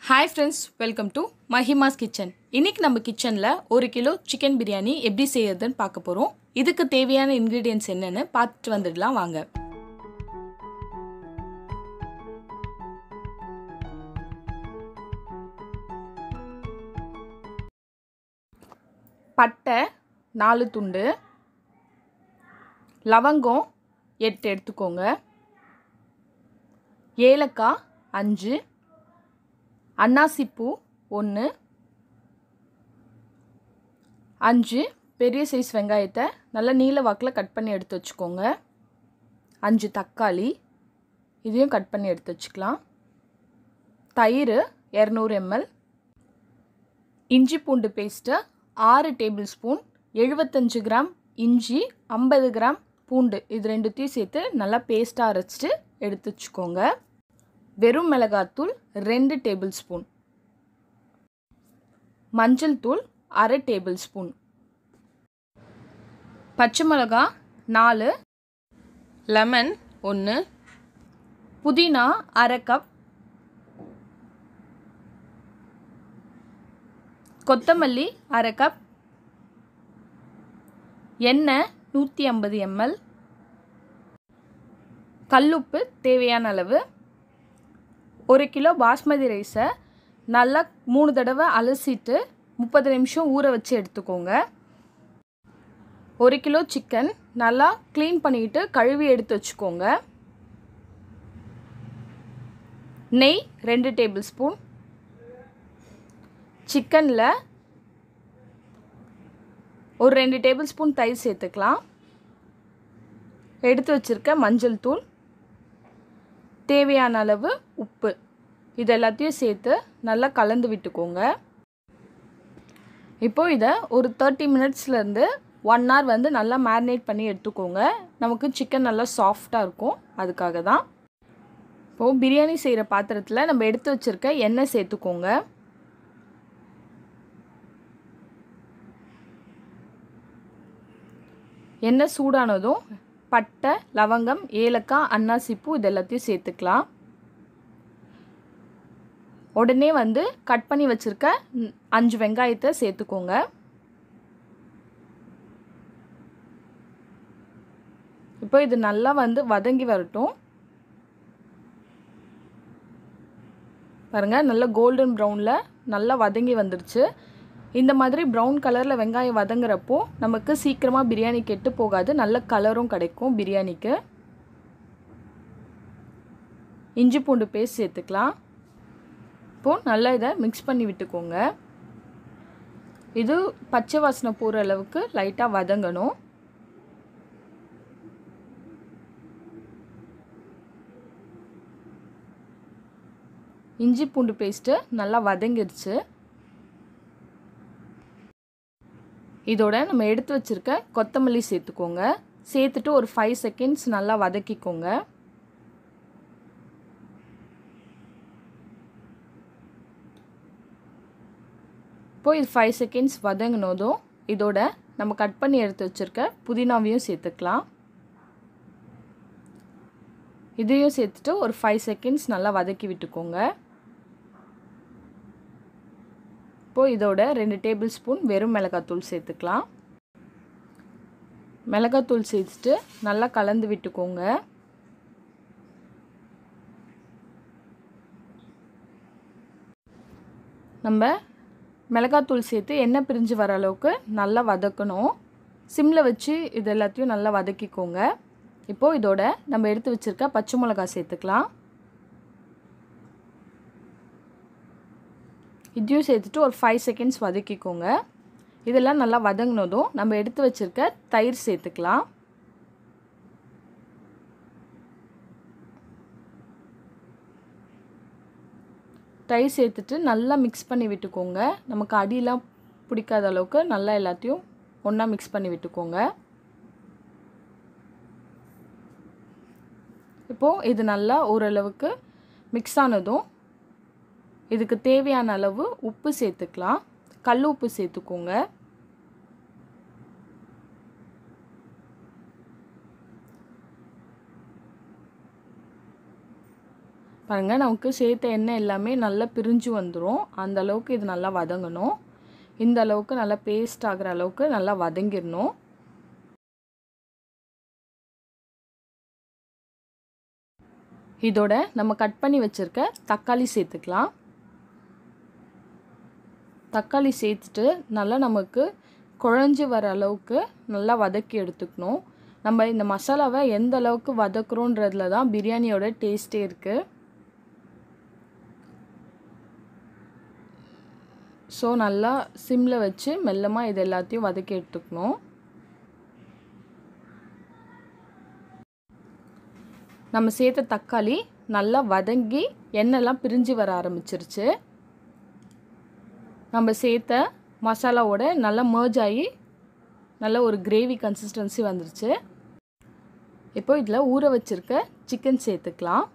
Hi friends, welcome to Mahima's Kitchen. இன்னைக்கு நம்ம கிச்சன்ல 1 கிலோ சிக்கன் பிரியாணி எப்படி செய்யறதுன்னு பார்க்க போறோம். இதுக்கு தேவையான ingredients என்னன்னு பார்த்துட்டு வந்துடலாம் வாங்க. பட்டை 4 துண்டு, லவங்கம் 8 எடுத்துக்கோங்க, ஏலக்காய் 5, அன்னாசி பூ 1, 5 பெரிய சைஸ் வெங்காயத்தை நல்ல நீல வாக்கில் கட் பண்ணி எடுத்து வச்சுக்கோங்க, 5 தக்காளி இதையும் கட் பண்ணி எடுத்து வச்சுக்கலாம், தயிர் 200 ml, இஞ்சி பூண்டு பேஸ்ட்டு 6 டேபிள் ஸ்பூன், 75 கிராம் இஞ்சி, 50 கிராம் பூண்டு இது ரெண்டுத்தையும் சேர்த்து நல்லா பேஸ்ட்டாக அரைச்சிட்டு எடுத்து வச்சுக்கோங்க, வெறும் மிளகாத்தூள் 2 டேபிள் ஸ்பூன், மஞ்சள் தூள் 1/2 டேபிள் ஸ்பூன், பச்சை மிளகா 4, லெமன் 1, புதினா 1/2 கப், கொத்தமல்லி 1/2 கப், எண்ணெய் 150 ml, கல்லுப்பு தேவையான அளவு. 1 கிலோ பாஸ்மதி ரைஸை நல்லா 3 தடவை அலசிட்டு 30 நிமிஷம் ஊற வச்சு எடுத்துக்கோங்க. 1 கிலோ சிக்கன் நல்லா க்ளீன் பண்ணிக்கிட்டு கழுவி எடுத்து வச்சுக்கோங்க. நெய் 2 டேபிள் ஸ்பூன், சிக்கனில் ஒரு 2 டேபிள் ஸ்பூன் தயிர் சேர்த்துக்கலாம், எடுத்து வச்சுருக்க மஞ்சள் தூள், தேவையான அளவு உப்பு இது எல்லாத்தையும் சேர்த்து நல்லா கலந்து விட்டுக்கோங்க. இப்போது இதை ஒரு 30 மினிட்ஸ்லேருந்து 1 hour வந்து நல்லா மேரினேட் பண்ணி எடுத்துக்கோங்க. நமக்கு சிக்கன் நல்லா சாஃப்டாக இருக்கும், அதுக்காக தான். இப்போது பிரியாணி செய்கிற பாத்திரத்தில் நம்ம எடுத்து வச்சுருக்க எண்ணெய் சேர்த்துக்கோங்க. எண்ணெய் சூடானதும் பட்டை, லவங்கம், ஏலக்காய், அன்னாசிப்பூ இது எல்லாத்தையும் சேர்த்துக்கலாம். உடனே வந்து கட் பண்ணி வச்சுருக்க 5 வெங்காயத்தை சேர்த்துக்கோங்க. இப்போ இது நல்லா வந்து வதங்கி வரட்டும். பாருங்கள், நல்லா கோல்டன் ப்ரௌனில் நல்லா வதங்கி வந்துடுச்சு. இந்த மாதிரி ப்ரௌன் கலரில் வெங்காயம் வதங்குறப்போ நமக்கு சீக்கிரமாக பிரியாணி கெட்டு போகாது, நல்ல கலரும் கிடைக்கும் பிரியாணிக்கு. இஞ்சி பூண்டு பேஸ்ட் சேர்த்துக்கலாம். இப்போது நல்லா இதை மிக்ஸ் பண்ணி விட்டுக்கோங்க. இது பச்சை வாசனை போகிற அளவுக்கு லைட்டாக வதங்கணும். இஞ்சி பூண்டு பேஸ்ட்டு நல்லா வதங்கிடுச்சு. இதோட நம்ம எடுத்து வச்சுருக்க கொத்தமல்லி சேர்த்துக்கோங்க. சேர்த்துட்டு ஒரு 5 செகண்ட்ஸ் நல்லா வதக்கிக்கோங்க. இப்போது இது 5 செகண்ட்ஸ் வதங்கினதும் இதோட நம்ம கட் பண்ணி எடுத்து வச்சுருக்க புதினாவையும் சேர்த்துக்கலாம். இதையும் சேர்த்துட்டு ஒரு 5 செகண்ட்ஸ் நல்லா வதக்கி விட்டுக்கோங்க. இப்போது இதோட 2 டேபிள் ஸ்பூன் வெறும் மிளகாத்தூள் சேர்த்துக்கலாம். மிளகாத்தூள் சேர்த்துட்டு நல்லா கலந்து விட்டுக்கோங்க. நம்ம மிளகாத்தூள் சேர்த்து எண்ணெய் பிரிஞ்சு வர அளவுக்கு நல்லா வதக்கணும். சிம்மில் வச்சு இது எல்லாத்தையும் நல்லா வதக்கிக்கோங்க. இப்போது இதோட நம்ம எடுத்து வச்சுருக்க பச்சை மிளகா சேர்த்துக்கலாம். இதையும் சேர்த்துட்டு ஒரு 5 செகண்ட்ஸ் வதக்கிக்கோங்க. இதெல்லாம் நல்லா வதங்கினதும் நம்ம எடுத்து வச்சுருக்க தயிர் சேர்த்துக்கலாம். தயிர் சேர்த்துட்டு நல்லா மிக்ஸ் பண்ணி விட்டுக்கோங்க. நமக்கு அடியெலாம் பிடிக்காத அளவுக்கு நல்லா எல்லாத்தையும் ஒன்றா மிக்ஸ் பண்ணி விட்டுக்கோங்க. இப்போது இது நல்லா ஓரளவுக்கு மிக்ஸ் ஆனதும் இதுக்கு தேவையான அளவு உப்பு சேர்த்துக்கலாம். கல் உப்பு சேர்த்துக்கோங்க. பாருங்கள், நமக்கு சேர்த்த எண்ணெய் எல்லாமே நல்லா பிரிஞ்சு வந்துடும். அந்த அளவுக்கு இது நல்லா வதங்கணும். இந்த அளவுக்கு நல்லா பேஸ்ட் ஆகிற அளவுக்கு நல்லா வதங்கிடணும். இதோட நம்ம கட் பண்ணி வச்சுருக்க தக்காளி சேர்த்துக்கலாம். தக்காளி சேர்த்துட்டு நல்லா நமக்கு குழஞ்சி வர அளவுக்கு நல்லா வதக்கி எடுத்துக்கணும். நம்ம இந்த மசாலாவை எந்த அளவுக்கு வதக்குறோன்றதுல தான் பிரியாணியோட டேஸ்ட்டே இருக்குது. ஸோ நல்லா சிம்மில் வச்சு மெல்லமாக இது எல்லாத்தையும் வதக்கி எடுத்துக்கணும். நம்ம சேர்த்த தக்காளி நல்லா வதங்கி எண்ணெய்லாம் பிரிஞ்சு வர ஆரம்பிச்சிருச்சு. நம்ம சேர்த்த மசாலாவோட நல்லா மர்ஜ் ஆகி நல்ல ஒரு கிரேவி கன்சிஸ்டன்சி வந்துருச்சு. இப்போ இதில் ஊற வச்சுருக்க சிக்கன் சேர்த்துக்கலாம்.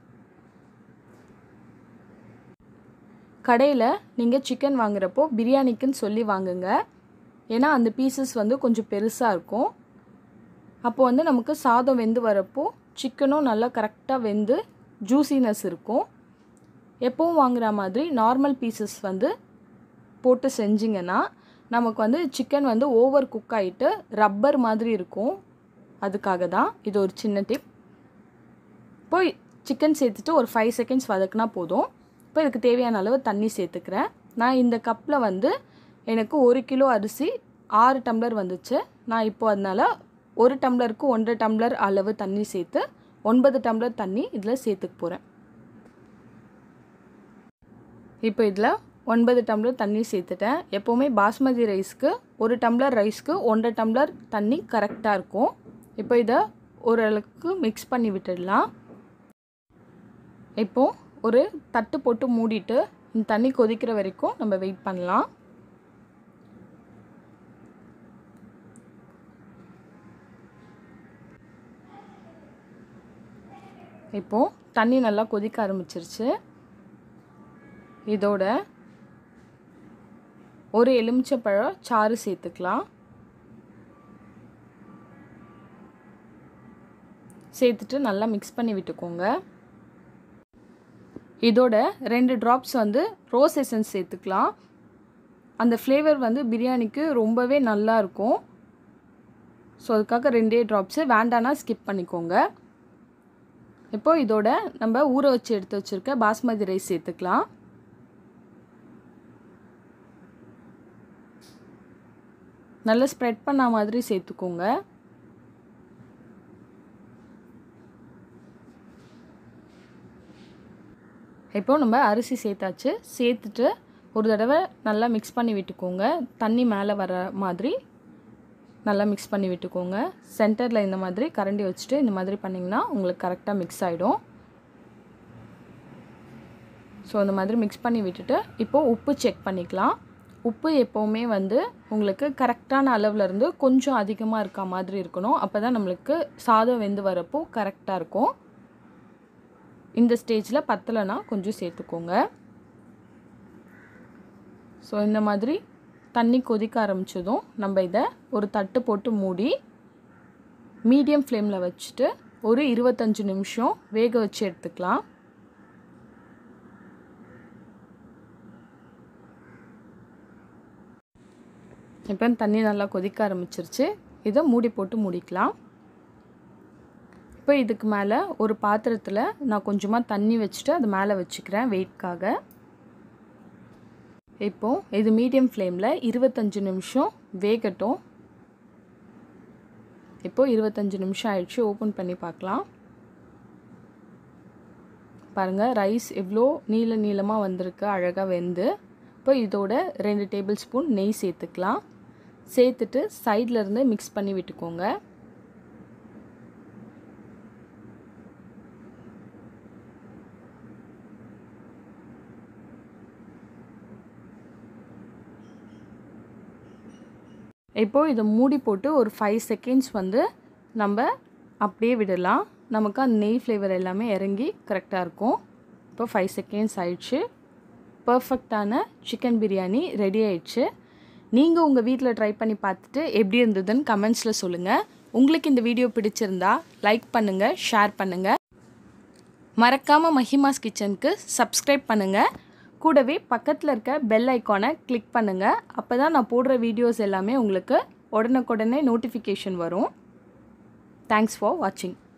கடையில் நீங்கள் சிக்கன் வாங்குறப்போ பிரியாணிக்குன்னு சொல்லி வாங்குங்க. ஏன்னா அந்த பீசஸ் வந்து கொஞ்சம் பெருசாக இருக்கும். அப்போது வந்து நமக்கு சாதம் வெந்து வரப்போ சிக்கனும் நல்லா கரெக்டாக வெந்து ஜூசினஸ் இருக்கும். எப்பவும் வாங்குகிற மாதிரி நார்மல் பீசஸ் வந்து போட்டு செஞ்சிங்கன்னா நமக்கு வந்து சிக்கன் வந்து ஓவர் குக் ஆகிட்டு ரப்பர் மாதிரி இருக்கும். அதுக்காக தான் இது ஒரு சின்ன டிப். இப்போ சிக்கன் சேர்த்துட்டு ஒரு 5 செகண்ட்ஸ் வதக்குனா போதும். இப்போ இதுக்கு தேவையான அளவு தண்ணி சேர்த்துக்கிறேன். நான் இந்த கப்பில் வந்து எனக்கு 1 கிலோ அரிசி 6 டம்ளர் வந்துச்சு. நான் இப்போ அதனால் 1 டம்ளருக்கு 1.5 டம்ளர் அளவு தண்ணி சேர்த்து 9 டம்ளர் தண்ணி இதில் சேர்த்துக்க போகிறேன். இப்போ இதில் 9 டம்ளர் தண்ணி சேர்த்துட்டேன். எப்போவுமே பாஸ்மதி ரைஸ்க்கு 1 டம்ளர் ரைஸ்க்கு 1.5 டம்ளர் தண்ணி கரெக்டாக இருக்கும். இப்போ இதை ஓரளவுக்கு மிக்ஸ் பண்ணி விட்டுடலாம். இப்போது ஒரு தட்டு போட்டு மூடிட்டு இந்த தண்ணி கொதிக்கிற வரைக்கும் நம்ம வெயிட் பண்ணலாம். இப்போது தண்ணி நல்லா கொதிக்க ஆரம்பிச்சிருச்சு. இதோட ஒரு எலுமிச்சைப்பழம் சாறு சேர்த்துக்கலாம். சேர்த்துட்டு நல்லா மிக்ஸ் பண்ணி விட்டுக்கோங்க. இதோட 2 ட்ராப்ஸ் வந்து ரோஸ் எசன்ஸ் சேர்த்துக்கலாம். அந்த ஃப்ளேவர் வந்து பிரியாணிக்கு ரொம்பவே நல்லா இருக்கும். ஸோ அதுக்காக 2 ட்ராப்ஸு, வேண்டானா ஸ்கிப் பண்ணிக்கோங்க. இப்போது இதோட நம்ம ஊற வச்சு எடுத்து வச்சுருக்க பாஸ்மதி ரைஸ் சேர்த்துக்கலாம். நல்லா ஸ்ப்ரெட் பண்ண மாதிரி சேர்த்துக்கோங்க. இப்போது நம்ம அரிசி சேர்த்தாச்சு. சேர்த்துட்டு ஒரு தடவை நல்லா மிக்ஸ் பண்ணி விட்டுக்கோங்க. தண்ணி மேலே வர மாதிரி நல்லா மிக்ஸ் பண்ணி விட்டுக்கோங்க. சென்டரில் இந்த மாதிரி கரண்டி வச்சுட்டு இந்த மாதிரி பண்ணிங்கன்னா உங்களுக்கு கரெக்டாக மிக்ஸ் ஆகிடும். ஸோ இந்த மாதிரி மிக்ஸ் பண்ணி விட்டுட்டு இப்போது உப்பு செக் பண்ணிக்கலாம். உப்பு எப்போவுமே வந்து உங்களுக்கு கரெக்டான அளவுலேருந்து கொஞ்சம் அதிகமாக இருக்க மாதிரி இருக்கணும். அப்போ தான் நம்மளுக்கு சாதம் வெந்து வரப்போ கரெக்டாக இருக்கும். இந்த ஸ்டேஜில் பத்தலைன்னா கொஞ்சம் சேர்த்துக்கோங்க. ஸோ இந்த மாதிரி தண்ணி கொதிக்க ஆரம்பித்ததும் நம்ம இதை ஒரு தட்டு போட்டு மூடி மீடியம் ஃப்ளேமில் வச்சுட்டு ஒரு 25 நிமிஷம் வேக வச்சு எடுத்துக்கலாம். இப்போ தண்ணி நல்லா கொதிக்க ஆரம்பிச்சிருச்சு. இதை மூடி போட்டு மூடிக்கலாம். இப்போ இதுக்கு மேலே ஒரு பாத்திரத்தில் நான் கொஞ்சமாக தண்ணி வச்சுட்டு அது மேலே வச்சுக்கிறேன் வெயிட்காக. இப்போது இது மீடியம் ஃப்ளேமில் 25 நிமிஷம் வேகட்டும். இப்போது 25 நிமிஷம் ஆயிடுச்சு. ஓப்பன் பண்ணி பார்க்கலாம். பாருங்கள், ரைஸ் எவ்வளோ நீளமாக வந்திருக்கு, அழகாக வெந்து. இப்போ இதோட 2 டேபிள் ஸ்பூன் நெய் சேர்த்துக்கலாம். சேர்த்துட்டு சைடில் இருந்து மிக்ஸ் பண்ணி விட்டுக்கோங்க. இப்போது இதை மூடி போட்டு ஒரு 5 செகண்ட்ஸ் வந்து நம்ம அப்படியே விடலாம். நமக்கு அந்த நெய் ஃப்ளேவர் எல்லாமே இறங்கி கரெக்டாக இருக்கும். இப்போ 5 செகண்ட்ஸ் ஆயிடுச்சு. பர்ஃபெக்டான சிக்கன் பிரியாணி ரெடி ஆயிடுச்சு. நீங்கள் உங்கள் வீட்டில் ட்ரை பண்ணி பார்த்துட்டு எப்படி இருந்ததுன்னு கமெண்ட்ஸில் சொல்லுங்கள். உங்களுக்கு இந்த வீடியோ பிடிச்சிருந்தா லைக் பண்ணுங்கள், ஷேர் பண்ணுங்கள். மறக்காமல் மஹிமாஸ் கிச்சனுக்கு சப்ஸ்கிரைப் பண்ணுங்கள். கூடவே பக்கத்தில் இருக்க பெல் ஐக்கானை கிளிக் பண்ணுங்கள். அப்போ தான் நான் போடுற வீடியோஸ் எல்லாமே உங்களுக்கு உடனுக்குடனே நோட்டிஃபிகேஷன் வரும். தேங்க்ஸ் ஃபார் வாட்சிங்.